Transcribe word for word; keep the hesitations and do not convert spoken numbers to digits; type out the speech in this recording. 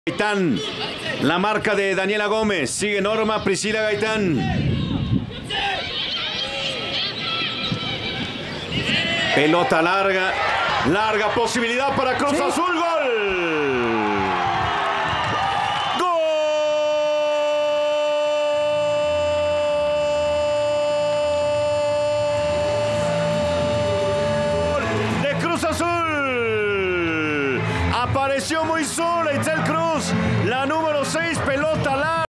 Gaitán, la marca de Daniela Gómez, sigue Norma, Priscila Gaitán. Pelota larga, larga posibilidad para Cruz sí. Azul, gol. Cruz Azul apareció muy sola Itzel Cruz, la número seis, pelota larga.